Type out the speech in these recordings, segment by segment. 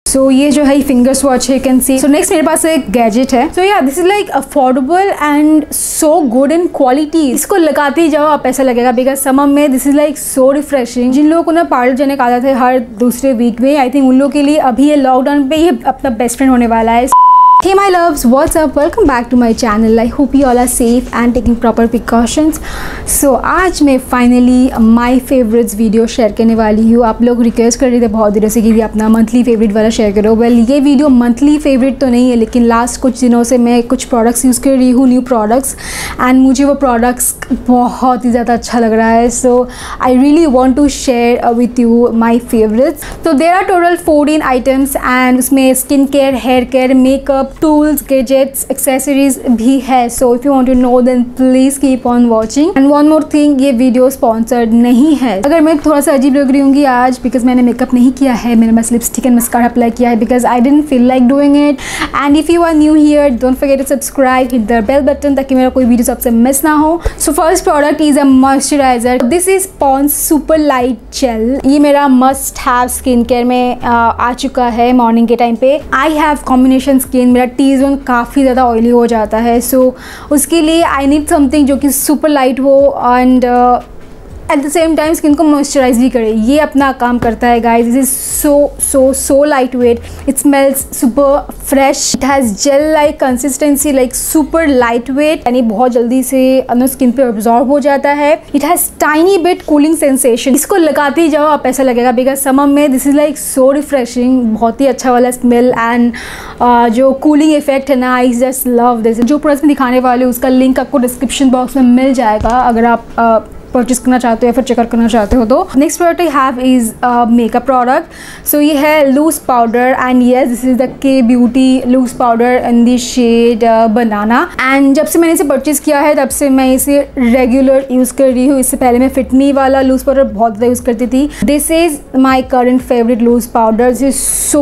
सो ये जो है फिंगर स्वॉच है, you can see. So next मेरे पास एक गैजेट है। So yeah this is like affordable and so good in quality. इसको लगाते ही जाओ आप ऐसा लगेगा, बिकॉज समर में this is like so refreshing. जिन लोगों को ना पार्लर जाने का आदत है हर दूसरे वीक में, आई थिंक उन लोगों के लिए अभी ये लॉकडाउन पे ये अपना बेस्ट फ्रेंड होने वाला है। Hey my loves, what's up? Welcome back to my channel. I hope you all are safe and taking proper precautions. So आज मैं finally my favorites video share करने वाली हूँ। आप लोग रिक्वेस्ट कर रहे थे बहुत दिनों से कि अपना मंथली फेवरेट वाला शेयर करो। वेल ये वीडियो मंथली फेवरेट तो नहीं है, लेकिन लास्ट कुछ दिनों से मैं कुछ प्रोडक्ट्स यूज़ कर रही हूँ, न्यू प्रोडक्ट्स, एंड मुझे वो प्रोडक्ट्स बहुत ही ज़्यादा अच्छा लग रहा है। So I really want to share with you my favourites. तो there are total 14 items and उसमें skin care, hair care, makeup, tools, gadgets, accessories भी है। So if you want to know then please keep on watching. And one more thing, ये video sponsored नहीं है। अगर मैं थोड़ा सा अजीब लग रही हूँगी आज बिकॉज मैंने मेकअप नहीं किया है, मैंने बस लिपस्टिक एंड मस्कारा अप्लाई किया है because I didn't feel like doing it. And if you are new here, don't forget to subscribe, hit the bell button ताकि मेरा कोई वीडियो सबसे मिस ना हो। So first product is a moisturiser. This is Pond's super light gel. ये मेरा must have skin care में आ चुका है मॉर्निंग के टाइम पे। आई हैव कॉम्बिनेशन स्किन, मेरा टी जोन काफ़ी ज़्यादा ऑयली हो जाता है। सो उसके लिए आई नीड समथिंग जो कि सुपर लाइट हो and at the same time skin को मॉइस्चराइज भी करे। ये अपना काम करता है guys. This is so light weight, it smells super fresh, it has gel like consistency, like super light weight, यानी बहुत जल्दी से अंदर स्किन पे ऑब्जॉर्ब हो जाता है। It has tiny bit cooling sensation. इसको लगाते ही जाओ आप ऐसा लगेगा, बिकॉज समर में this is like so refreshing, बहुत ही अच्छा वाला स्मेल एंड जो कूलिंग इफेक्ट है ना, आई जस्ट लव दिस। जो प्रोडक्ट में दिखाने वाले उसका लिंक आपको डिस्क्रिप्शन बॉक्स में मिल जाएगा अगर आप परचेज करना चाहते हो या फिर चेकआउट करना चाहते हो तो। Next product I have is makeup product. सो ये है loose powder and yes this is the Kay Beauty loose powder in the shade banana. And जब से मैंने इसे परचेज़ किया है तब से मैं इसे रेगुलर यूज़ कर रही हूँ। इससे पहले मैं फिटमी वाला लूज पाउडर बहुत ज़्यादा यूज़ करती थी। This is my current favourite loose powder. This is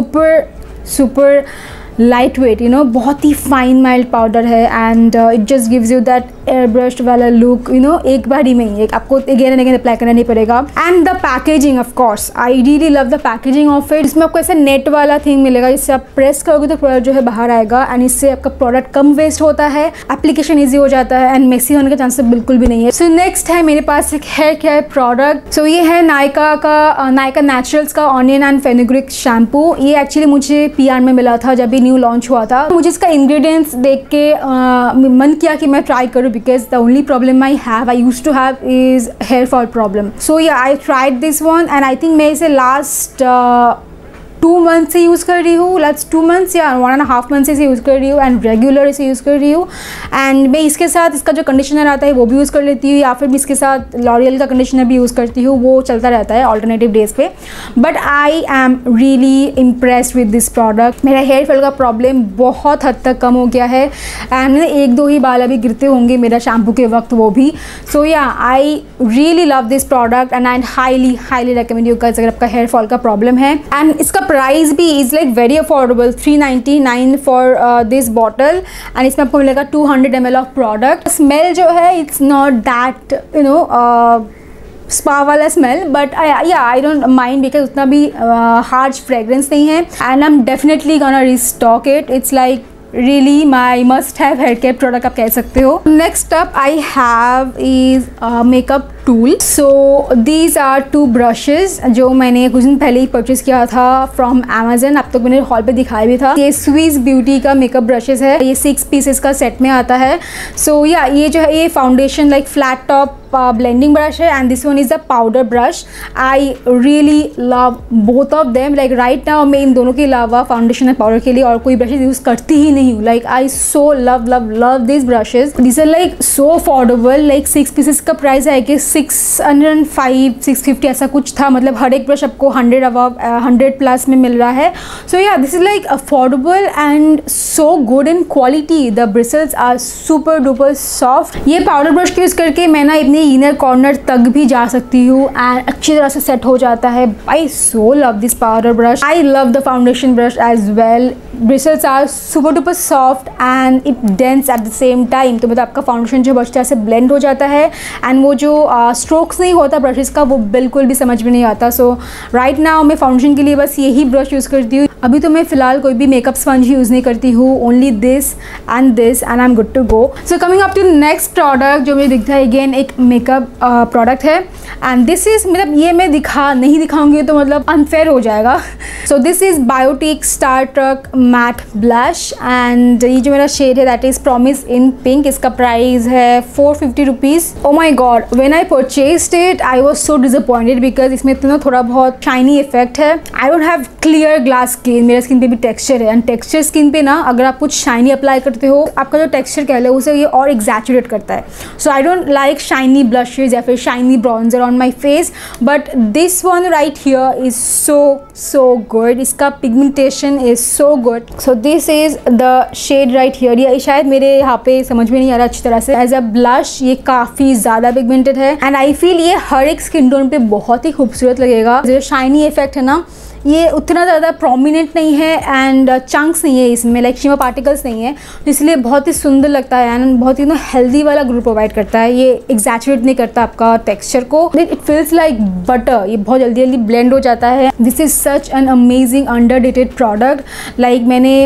super light weight, you know, बहुत ही फाइन माइल्ड पाउडर है and it just gives you that air brush वाला लुक, यू नो, एक बार ही में ही आपको अगेन एंड अगेन अप्लाई करना नहीं पड़ेगा। And the packaging, of course I really love the packaging of it. इसमें आपको ऐसा नेट वाला थिंग मिलेगा, जिससे आप प्रेस करोगे तो प्रोडक्ट जो है बाहर आएगा एंड इससे आपका प्रोडक्ट कम वेस्ट होता है, एप्लीकेशन ईजी हो जाता है एंड मेसी होने के चांसेस बिल्कुल भी नहीं है। सो नेक्स्ट है मेरे पास एक हेयर केयर प्रोडक्ट। सो ये है नायका नेचुरल्स का ऑनियन एंड फेनुग्रिक शैम्पू। ये एक्चुअली मुझे PR में मिला था जब भी न्यू लॉन्च हुआ था। मुझे इसका इंग्रेडिएंट्स देख के मन किया कि मैं ट्राई करूँ because the only problem I used to have is hair fall problem. So yeah I tried this one and I think मैं इसे लास्ट 2 मंथ से यूज़ कर रही हूँ, लास्ट 2 मंथ्स या 1.5 मंथ से इसे यूज़ कर रही हूँ एंड रेगुलर इसे यूज़ कर रही हूँ। एंड मैं इसके साथ इसका जो कंडीशनर आता है वो भी यूज़ कर लेती हूँ, या फिर मैं इसके साथ लॉरियल का कंडीशनर भी यूज़ करती हूँ, वो चलता रहता है ऑल्टरनेटिव डेज पे। But I am really impressed with this product. मेरा हेयर फॉल का प्रॉब्लम बहुत हद तक कम हो गया है एंड 1-2 ही बाल अभी गिरते होंगे मेरा शैम्पू के वक्त, वो भी। So yeah I really love this product and I highly recommend you guys अगर आपका हेयर फॉल का प्रॉब्लम है। एंड इसका प्राइस भी is like very affordable, 399 for this bottle and इसमें आपको मिलेगा 200 ml ऑफ प्रोडक्ट। स्मेल जो है it's not that you know spa वाला smell, but I don't mind because उतना भी हार्श फ्रेग्रेंस नहीं है and I am definitely gonna restock it. It's like really my must have hair care product आप कह सकते हो। Next up I have is makeup tool. So these are 2 brushes जो मैंने कुछ दिन पहले ही परचेज किया था फ्रॉम Amazon। अब तक मैंने हॉल पे दिखाया भी था। ये स्विस ब्यूटी का मेकअप ब्रशेज है, ये 6 पीसेस का सेट में आता है। सो या ये जो है ये foundation like flat top blending brush है and this one is the powder brush. I really love both of them. Like right now मैं इन दोनों के अलावा फाउंडेशन एंड पाउडर के लिए और कोई ब्रशेज यूज़ करती ही नहीं हूँ। Like I so love this brushes. This are like so affordable, like 6 pieces का प्राइस है कि 605 650 ऐसा कुछ था। मतलब हर एक ब्रश आपको 100 प्लस में मिल रहा है। So yeah this is like affordable and so good in quality. The bristles are super duper soft. ये पाउडर ब्रश यूज़ करके मैं ना अपनी अपने इनर कॉर्नर तक भी जा सकती हूँ एंड अच्छी तरह से सेट हो जाता है। I so love this powder brush. I love the foundation brush as well. Bristles are super duper soft and it dense at the same time. तो मतलब आपका फाउंडेशन जो अच्छी तरह से ब्लेंड हो जाता है एंड वो जो स्ट्रोक्स नहीं होता ब्रशेस का वो बिल्कुल भी समझ में नहीं आता। सो राइट नाउ मैं फाउंडेशन के लिए बस यही ब्रश यूज़ करती हूँ। अभी तो मैं फ़िलहाल कोई भी मेकअप स्पंज यूज़ नहीं करती हूँ, only this and I am good to go. So coming up to next product जो मुझे दिखता है अगेन एक मेकअप प्रोडक्ट है एंड दिस इज़ मतलब ये मैं नहीं दिखाऊंगी तो मतलब अनफेयर हो जाएगा। So this is Biotique star struck matte blush and ये जो मेरा शेड है that is promise in pink. इसका प्राइस है 450 rupees. Oh my God, when I purchased it I was so disappointed because इसमें इतना थोड़ा बहुत शाइनी इफेक्ट है। I don't have clear glass skin, मेरे स्किन पे भी टेक्सचर है एंड टेक्सचर स्किन पे ना अगर आप कुछ शाइनी अप्लाई करते हो आपका जो टेक्सचर कह लो उसे ये और एग्जैचुरेट करता है। So I don't like shiny blushes या फिर shiny bronzer on my face, but this one right here is so good. इसका pigmentation is so good. So this is the shade right here. ये शायद मेरे यहाँ पे समझ में नहीं आ रहा अच्छी तरह से। एज अ ब्लश ये काफ़ी ज़्यादा पिगमेंटेड है एंड आई फील ये हर एक स्किन टोन पे बहुत ही खूबसूरत लगेगा। जो शाइनी इफेक्ट है ना ये उतना ज़्यादा प्रोमिनेंट नहीं है एंड चंक्स नहीं है इसमें, लाइक शिमर पार्टिकल्स नहीं है, इसलिए बहुत ही सुंदर लगता है एंड बहुत ही हेल्दी वाला ग्लो प्रोवाइड करता है। ये एग्जैचुरेट नहीं करता आपका टेक्सचर को। It feels like butter. ये बहुत जल्दी जल्दी ब्लेंड हो जाता है। This is such an amazing underrated product. Like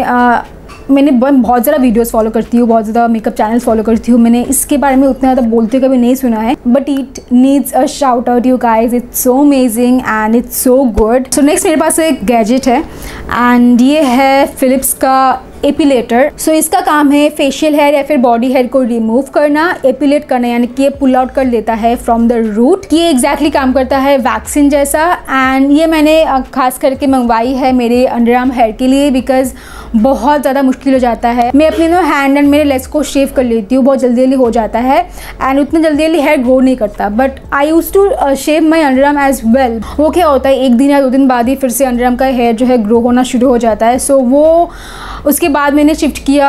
मैंने बहुत ज़्यादा वीडियोस फॉलो करती हूँ, बहुत ज़्यादा मेकअप चैनल्स फॉलो करती हूँ। मैंने इसके बारे में उतना ज़्यादा बोलते कभी नहीं सुना है, but it needs a shout out you guys. It's so amazing and it's so good. So next मेरे पास एक गैजेट है एंड ये है फिलिप्स का एपिलेटर। सो इसका काम है फेशियल हेयर या फिर बॉडी हेयर को रिमूव करना, एपिलेट करना, यानी कि ये पुल आउट कर लेता है फ्रॉम द रूट। ये एग्जैक्टली काम करता है वैक्सीन जैसा एंड ये मैंने खास करके मंगवाई है मेरे अंडर आर्म हेयर के लिए बिकॉज बहुत ज़्यादा मुश्किल हो जाता है। मैं अपने हैंड एंड मेरे लेग्स को शेव कर लेती हूँ, बहुत जल्दी जल्दी हो जाता है एंड उतना जल्दी जल्दी हेयर ग्रो नहीं करता। But I use to shave my underarm as well. वो क्या होता है एक दिन या 2 दिन बाद ही फिर से अंडर आर्म का हेयर जो है ग्रो होना शुरू हो जाता है। सो वो उसके बाद मैंने शिफ्ट किया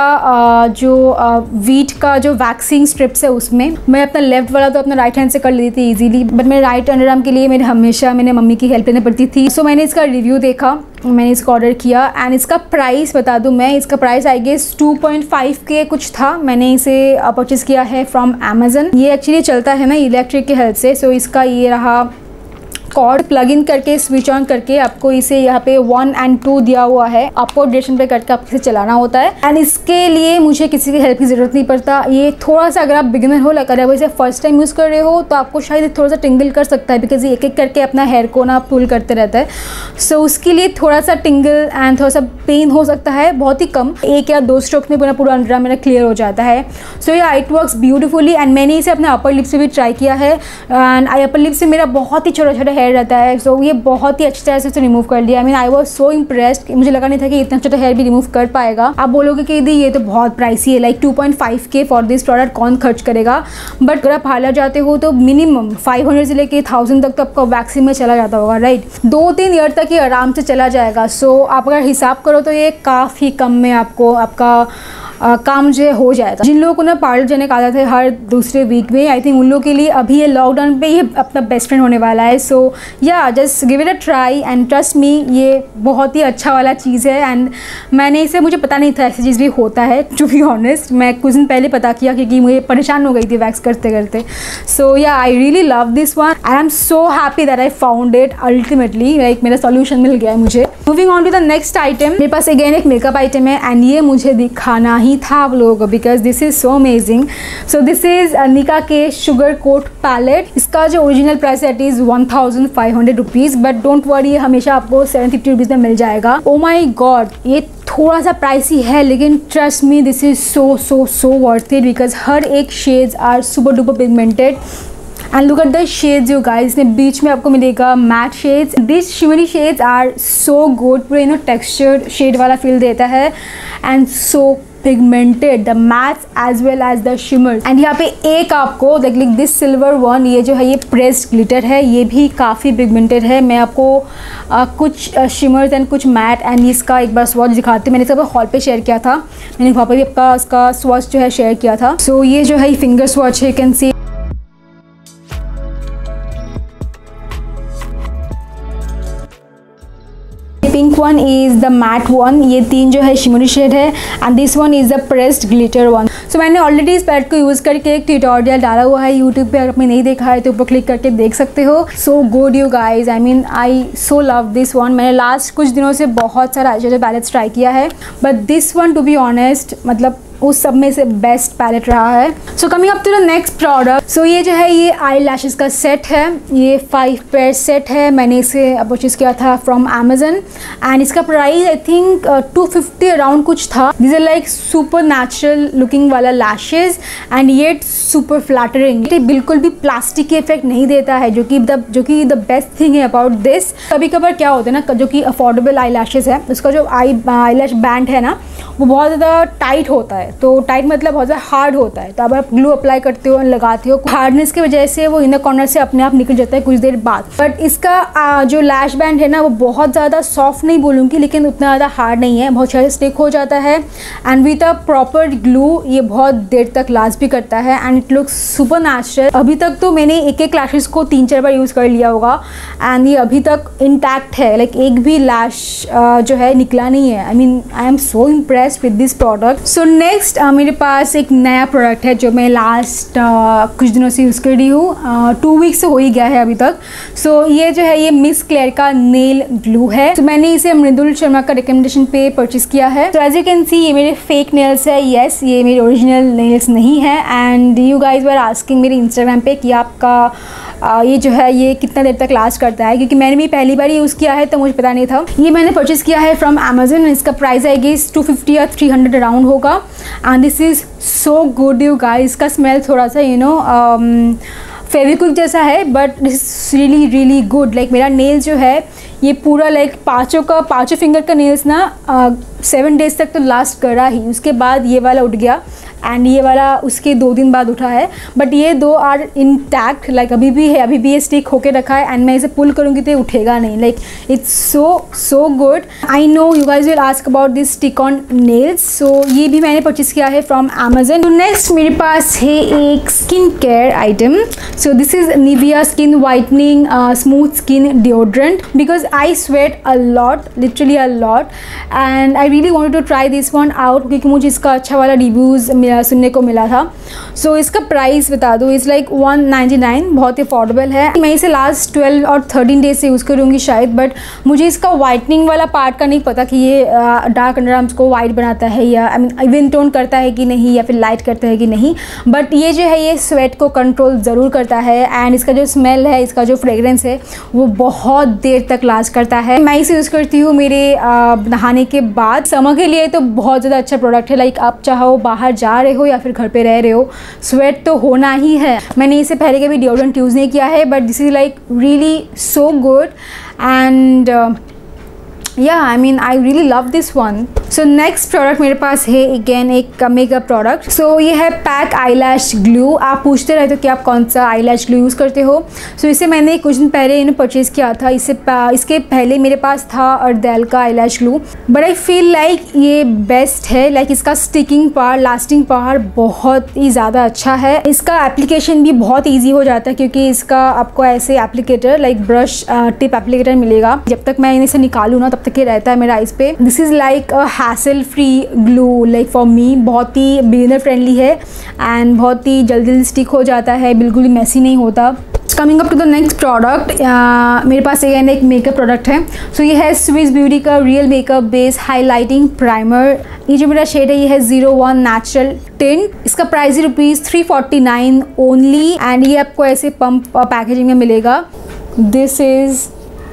जो वीट का जो वैक्सिंग स्ट्रिप्स है उसमें। मैं अपना लेफ्ट वाला तो अपना राइट हैंड से कर लेती थी ईजिली, बट मेरे राइट अंडर आर्म के लिए मैंने मम्मी की हेल्प लेनी पड़ती थी। सो मैंने इसका रिव्यू देखा, मैंने इसका ऑर्डर किया एंड इसका प्राइस बता दूं मैं, इसका प्राइस आई गेस 2.5K कुछ था। मैंने इसे परचेज़ किया है फ्रॉम अमेजन। ये एक्चुअली चलता है ना इलेक्ट्रिक की हेल्प से। सो इसका ये रहा कॉर्ड, प्लग इन करके स्विच ऑन करके आपको इसे यहाँ पे 1 और 2 दिया हुआ है, आपको ड्यूरेशन पे करके आपको इसे चलाना होता है एंड इसके लिए मुझे किसी की हेल्प की ज़रूरत नहीं पड़ता। ये थोड़ा सा अगर आप बिगिनर हो, अगर आप इसे फर्स्ट टाइम यूज़ कर रहे हो तो आपको शायद थोड़ा सा टिंगल कर सकता है बिकॉज ये एक एक करके अपना हेयर को ना पुल करते रहता है। सो उसके लिए थोड़ा सा टिंगल एंड थोड़ा सा पेन हो सकता है, बहुत ही कम, 1 या 2 स्ट्रोक में पूरा अंडर आर्म मेरा क्लियर हो जाता है। सो या इट वर्क्स ब्यूटीफुली एंड मैंने इसे अपने अपर लिप से भी ट्राई किया है एंड अपर लिप से मेरा बहुत ही छोटा छोटा हेयर रहता है। सो ये बहुत ही अच्छी तरह से रिमूव कर लिया। I was so impressed. मुझे लगा नहीं था कि इतना छोटा हेयर भी रिमूव कर पाएगा। आप बोलोगे कि ये तो बहुत प्राइसी है, like 2.5K for this product कौन खर्च करेगा, बट अगर आप पार्लर जाते हो तो मिनिमम 500 से लेके 1000 तक तो आपका वैक्सिंग में चला जाता होगा, राइट। 2-3 ईयर तक ये आराम से चला जाएगा। सो आप अगर हिसाब करो तो ये काफ़ी कम में आपका काम जो हो जाएगा। जिन लोगों को ना पार्लर जाने का आदत है हर दूसरे वीक में, आई थिंक उन लोगों के लिए अभी ये लॉकडाउन पे ये अपना बेस्ट फ्रेंड होने वाला है। So yeah just give it a try and trust me, ये बहुत ही अच्छा वाला चीज़ है एंड मैंने इसे, मुझे पता नहीं था ऐसी चीज़ भी होता है, टू बी ऑनेस्ट। मैं कुछ दिन पहले पता किया क्योंकि मुझे परेशान हो गई थी वैक्स करते करते। So yeah I really love this one and I am so happy that I found it ultimately, like मेरा सॉल्यूशन मिल गया है मुझे। Moving on to the next item, मेरे पास अगेन एक मेकअप आइटम है एंड ये मुझे दिखाना ही था आप लोगों को because this is so amazing. So this is Nykaa के शुगर कोट पैलेट। इसका जो ओरिजिनल प्राइस है it is 1500 rupees, but don't worry, ये हमेशा आपको 750 रुपीज़ में मिल जाएगा। ओ माई गॉड, ये थोड़ा सा प्राइसी है लेकिन trust me this is so worth it because हर एक shades are super duper pigmented and look at the shades you guys. इसमें बीच में आपको मिलेगा matte shades. This shimmery shades are so good, पूरे टेक्सचर्ड शेड वाला फील देता है and so pigmented, the mattes as well as the shimmers. And यहाँ पे एक आपको लाइक दिस सिल्वर वन, ये जो है ये प्रेस्ड ग्लिटर है, ये भी काफ़ी पिगमेंटेड है। मैं आपको कुछ शिमर्स एंड कुछ मैट एंड इसका एक बार स्वॉच दिखाती हूँ। मैंने सब हॉल पे शेयर किया था, मैंने वहाँ पर भी आपका इसका स्वॉच जो है शेयर किया था। सो ये जो है फिंगर स्वॉच है, you can see one is the matte one, ये 3 जो है शिमरी शेड है, and this one is the pressed glitter one. So मैंने ऑलरेडी इस पैलेट को यूज़ करके एक ट्यूटोरियल डाला हुआ है यूट्यूब पे, अगर आपने नहीं देखा है तो ऊपर क्लिक करके देख सकते हो। So good you guys, I mean I so love this one. मैंने लास्ट कुछ दिनों से बहुत सारा जो पैलेट्स ट्राई किया है, but this one to be honest मतलब उस सब में से बेस्ट पैलेट रहा है। So coming up to the next product, सो ये जो है ये आई लैशेज़ का सेट है, ये 5 पेयर सेट है। मैंने इसे परचेज किया था फ्रॉम अमेजन एंड इसका प्राइस आई थिंक 250 अराउंड कुछ था। This are like super natural looking वाला लैशेज़ एंड ये सुपर फ्लैटरिंग, ये बिल्कुल भी प्लास्टिक के इफेक्ट नहीं देता है, जो कि द बेस्ट थिंग है अबाउट दिस। कभी कभार क्या होता है ना, जो कि अफोर्डेबल आई लैशेज़ है, उसका जो आई लैश बैंड है ना वो बहुत ज़्यादा टाइट होता है, तो टाइट मतलब बहुत ज़्यादा हार्ड होता है। तो अब आप ग्लू अप्लाई करते हो, लगाते हो, हार्डनेस की वजह से वो इनर कॉर्नर से अपने आप निकल जाता है कुछ देर बाद। बट इसका जो लैश बैंड है ना वो बहुत ज़्यादा सॉफ्ट नहीं बोलूँगी, लेकिन उतना ज़्यादा हार्ड नहीं है, बहुत अच्छे से स्टिक हो जाता है and with a proper glue ये बहुत देर तक लास्ट भी करता है and it looks super natural. अभी तक तो मैंने एक लैशेज़ को 3-4 बार यूज़ कर लिया होगा एंड ये अभी तक इंटैक्ट है, लाइक एक भी लैश जो है निकला नहीं है। I mean I am so impressed with this product. So next मेरे पास एक नया प्रोडक्ट है जो मैं लास्ट कुछ दिनों से यूज़ कर रही हूँ, 2 वीक्स से हो ही गया है अभी तक। सो ये जो है ये मिस क्लेयर का नेल ग्लू है। तो मैंने इसे मृदुल शर्मा का रिकमेंडेशन पे परचेज किया है। तो एज यू कैन सी ये मेरे फेक नेल्स है, येस ये मेरे ओरिजिनल नेल्स नहीं है। And you guys were asking मेरे इंस्टाग्राम पे कि आपका ये जो है ये कितना देर तक लास्ट करता है, क्योंकि मैंने भी पहली बार यूज़ किया है तो मुझे पता नहीं था। ये मैंने परचेज किया है फ्रॉम अमेजन, इसका प्राइस आई गेस 250 या 300 अराउंड होगा and this is so good you guys. इसका स्मेल थोड़ा सा फेविक्विक जैसा है but this really really good. Like मेरा नेल जो है ये पूरा लाइक पाँचों फिंगर का नेल्स ना 7 डेज तक तो लास्ट करा ही, उसके बाद ये वाला उठ गया एंड ये वाला उसके 2 दिन बाद उठा है, बट ये 2 आर इंटैक्ट, लाइक अभी भी है, अभी भी ये स्टिक होके रखा है एंड मैं इसे पुल करूँगी तो ये उठेगा नहीं। Like it's so good. I know you guys will ask about this stick on nails, so ये भी मैंने परचेज किया है फ्रॉम अमेजन। तो नेक्स्ट मेरे पास है एक skin care item. So this is Nivea skin whitening smooth skin deodorant, because I sweat a lot, literally a lot, and I really wanted to try this one out क्योंकि मुझे इसका अच्छा वाला रिव्यूज़ सुनने को मिला था। सो इसका प्राइस बता दूँ, इज़ लाइक 199, बहुत ही अफोर्डेबल है। मैं इसे लास्ट 12 और 13 डेज से यूज़ करूँगी शायद, बट मुझे इसका वाइटनिंग वाला पार्ट का नहीं पता कि ये डार्क अंडर आर्म्स को वाइट बनाता है या आई मीन इवन टोन करता है कि नहीं या फिर लाइट करता है कि नहीं, बट ये जो है ये स्वेट को कंट्रोल ज़रूर करता है एंड इसका जो स्मेल है, इसका जो फ्रेगरेंस है वो बहुत देर तक लास्ट करता है। मैं इसे यूज़ करती हूँ मेरे नहाने के बाद। समर के लिए तो बहुत ज़्यादा अच्छा प्रोडक्ट है, लाइक आप चाहो बाहर जा रहे हो या फिर घर पे रह रहे हो, स्वेट तो होना ही है। मैंने इसे पहले कभी डिओड्रेंट यूज़ नहीं किया है, but this is like really so good and yeah I mean I really love this one. So next product मेरे पास है अगेन एक मेकअप प्रोडक्ट। सो ये है पैक आई लैश ग्लू। आप पूछते रहते हो कि आप कौन सा आई लैश ग्लू यूज़ करते हो। सो इसे मैंने कुछ दिन पहले इन्हें परचेज़ किया था। इसके पहले मेरे पास था अर्डेल का eye lash glue, but I feel like ये बेस्ट है। लाइक इसका स्टिकिंग पावर, लास्टिंग पावर बहुत ही ज़्यादा अच्छा है। इसका एप्लीकेशन भी बहुत ईजी हो जाता है क्योंकि इसका आपको ऐसे applicator like brush tip applicator मिलेगा। जब तक मैं इसे निकालूँ ना तब तक ये रहता है मेरे आइज़ पे। This is like a hassle free glue like for me. बहुत ही बिगिनर फ्रेंडली है एंड बहुत ही जल्दी स्टिक हो जाता है, बिल्कुल ही मैसी नहीं होता। Coming up to the next product, मेरे पास एक मेकअप प्रोडक्ट है। सो ये है स्विस ब्यूटी का real makeup base highlighting primer. ये जो मेरा शेड है ये है 01 नेचुरल टिंट। इसका प्राइस है ₹349 ओनली एंड ये आपको ऐसे पंप पैकेजिंग में मिलेगा। This is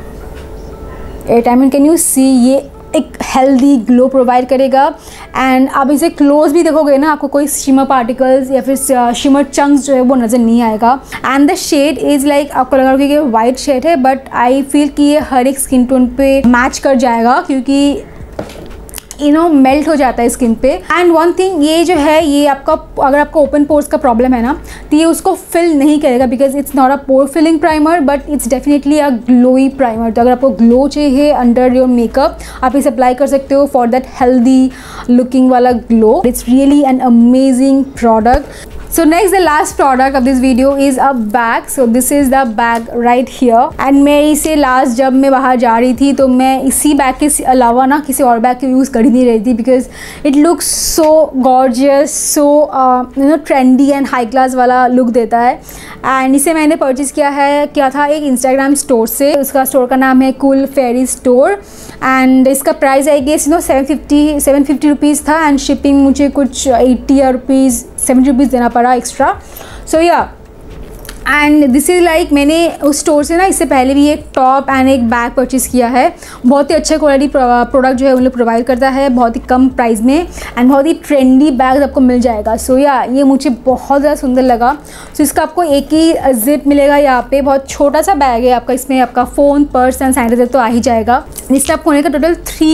it. I mean can you see, ये एक हेल्दी ग्लो प्रोवाइड करेगा एंड आप इसे क्लोज भी देखोगे ना आपको कोई शिमर पार्टिकल्स या फिर शिमर चंक्स जो है वो नज़र नहीं आएगा। And the shade is like आपको लगा कि ये वाइट शेड है, बट आई फील कि ये हर एक स्किन टोन पे मैच कर जाएगा क्योंकि मेल्ट हो जाता है स्किन पे। एंड वन थिंग, ये जो है ये आपका अगर आपको ओपन पोर्स का प्रॉब्लम है ना तो ये उसको फिल नहीं करेगा because it's not a pore filling primer but it's definitely a glowy primer. तो अगर आपको ग्लो चाहिए अंडर योर मेकअप आप इसे अप्लाई कर सकते हो फॉर दैट हेल्दी लुकिंग वाला glow. It's really an amazing product. So next, the last product of this video is a bag. So this is the bag right here. And मैं इसे last जब मैं बाहर जा रही थी तो मैं इसी बैग के अलावा ना किसी और बैग को यूज़ कर ही नहीं रही थी, because it looks so gorgeous, so you know trendy and high class वाला लुक देता है। एंड इसे मैंने परचेज़ किया था एक इंस्टाग्राम स्टोर से। उसका स्टोर का नाम है कूल फेरी स्टोर एंड इसका प्राइस आई गेस 750 रुपीज़ था एंड शिपिंग मुझे कुछ 80 रुपीज़ 70 रुपीज़ देना पड़ा एक्स्ट्रा। सो या एंड दिस इज़ लाइक मैंने उस स्टोर से ना इससे पहले भी एक टॉप एंड एक बैग परचेज़ किया है। बहुत ही अच्छा क्वालिटी प्रोडक्ट जो है उन लोग प्रोवाइड करता है बहुत ही कम प्राइस में एंड बहुत ही ट्रेंडी बैग आपको मिल जाएगा। सो या ये मुझे बहुत ज़्यादा सुंदर लगा। सो इसका आपको एक ही जिप मिलेगा यहाँ पे, बहुत छोटा सा बैग है आपका, इसमें आपका फ़ोन, पर्स एंड सैनिटाइजर तो आ ही जाएगा। इससे आपको होने का टोटल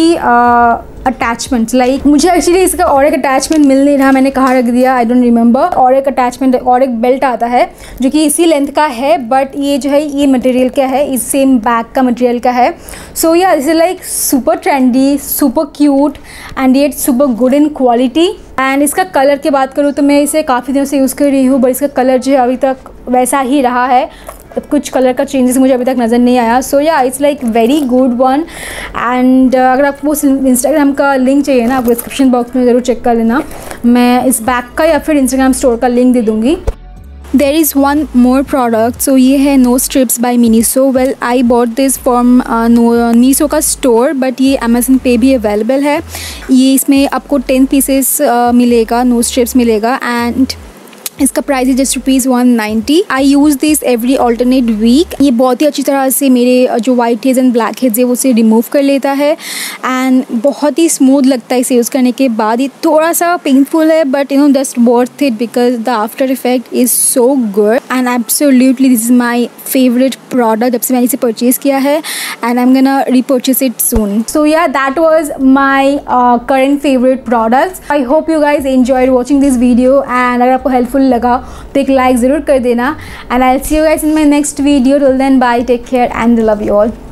3 अटैचमेंट्स, लाइक मुझे एक्चुअली इसका और एक अटैचमेंट मिल नहीं रहा, मैंने कहाँ रख दिया आई डोंट रिमेंबर। और एक अटैचमेंट और एक बेल्ट आता है जो कि इसी लेंथ का है, बट ये जो है ये मटेरियल का है, इस सेम बैग का मटेरियल का है। So yeah this is like super trendy, super cute and yet super good in quality. And इसका कलर की बात करूँ तो मैं इसे काफ़ी दिनों से यूज़ कर रही हूँ, बट इसका कलर जो है अभी तक वैसा ही रहा है, कुछ कलर का चेंजेस मुझे अभी तक नज़र नहीं आया। So yeah it's like very good one. And अगर आपको इंस्टाग्राम का लिंक चाहिए ना, आप डिस्क्रिप्शन बॉक्स में ज़रूर चेक कर लेना, मैं इस बैग का या फिर इंस्टाग्राम स्टोर का लिंक दे दूँगी। There is one more product, सो ये है no strips by Miniso. Well I bought this from Miniso का स्टोर, बट ये अमेजन पे भी अवेलेबल है। ये इसमें आपको 10 पीसेस मिलेगा, नो स्ट्रिप्स मिलेगा एंड इसका प्राइस है just ₹190। I use this every alternate week. ये बहुत ही अच्छी तरह से मेरे जो white heads and black heads है वो उसे रिमूव कर लेता है एंड बहुत ही स्मूथ लगता है इसे यूज़ करने के बाद। ये थोड़ा सा पेनफुल है but you know just worth it because the after effect is so good and absolutely this is my favourite product जब से मैंने इसे परचेज़ किया है and I am gonna repurchase it soon. So yeah that was my current favourite products. I hope you guys enjoyed watching this video and अगर आपको helpful लगा तो एक लाइक ज़रूर कर देना and I will see you guys in my next video. Till then bye, take care and love you all.